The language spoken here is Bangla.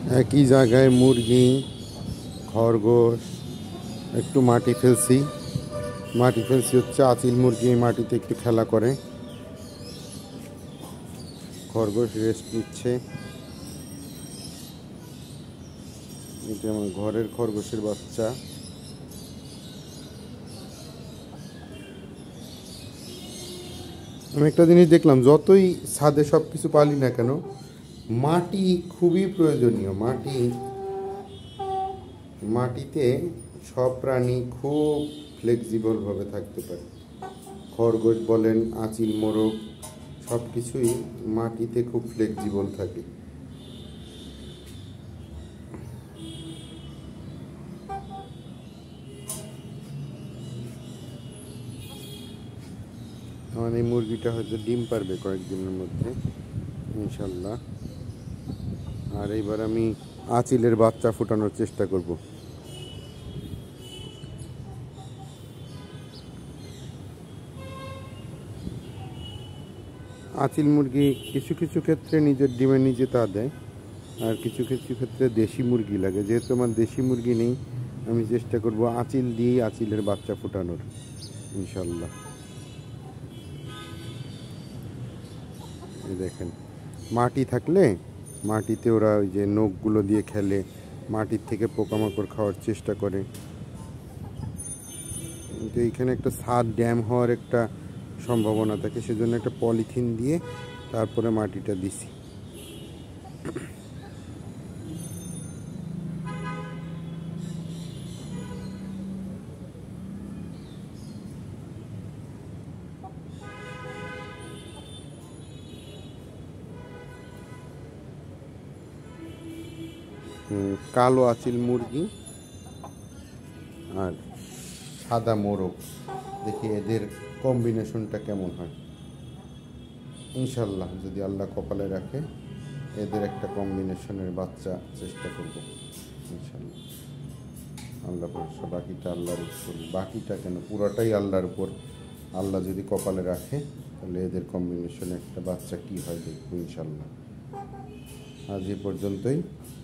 একই জায়গায় মুরগি, খরগোশ, একটু মাটি ফেলছি হচ্ছে আচিল মুরগি মাটিতে একটু খেলা করে, খরগোশ রেস্ট নিচ্ছে। এটা আমার ঘরের খরগোশের বাচ্চা। আমি একটা জিনিস দেখলাম, যতই ছাদে সব কিছু পালি না কেন, মাটি খুবই প্রয়োজনীয়। মাটিতে সব প্রাণী খুব ফ্লেক্সিবলভাবে থাকতে পারে। খরগোশ বলেন, আচিল মোরগ, সব কিছুই মাটিতে খুব ফ্লেক্সিবল থাকে। আমার এই মুরগিটা হয়তো ডিম পারবে কয়েকদিনের মধ্যে, ইনশাল্লাহ। আর এইবার আমি আচিলের বাচ্চা ফোটানোর চেষ্টা করব। আচিল মুরগি কিছু কিছু ক্ষেত্রে নিজের ডিমে নিজে তা দেয়, আর কিছু কিছু ক্ষেত্রে দেশি মুরগি লাগে। যেহেতু আমার দেশি মুরগি নেই, আমি চেষ্টা করব আচিল দিয়েই আচিলের বাচ্চা ফোটানোর, ইনশাল্লাহ। এই দেখেন, মাটি থাকলে মাটিতে ওরা ওই যে নখগুলো দিয়ে খেলে, মাটির থেকে পোকামাকড় খাওয়ার চেষ্টা করে। তো এইখানে একটা ছাদ ড্যাম হওয়ার একটা সম্ভাবনা থাকে, সেজন্য একটা পলিথিন দিয়ে তারপরে মাটিটা দিছি। কালো আচিল মুরগি আর সাদা মোরগ, দেখি এদের কম্বিনেশনটা কেমন হয়। ইনশাল্লাহ যদি আল্লাহ কপালে রাখে, এদের একটা কম্বিনেশনের বাচ্চা চেষ্টা করব, ইনশাল্লাহ। আল্লাহ ভরসা, বাকিটা আল্লাহর উপর, বাকিটা কেন পুরোটাই আল্লাহর উপর। আল্লাহ যদি কপালে রাখে, তাহলে এদের কম্বিনেশনে একটা বাচ্চা কি হয় দেখবো, ইনশাল্লাহ। আজ এ পর্যন্তই।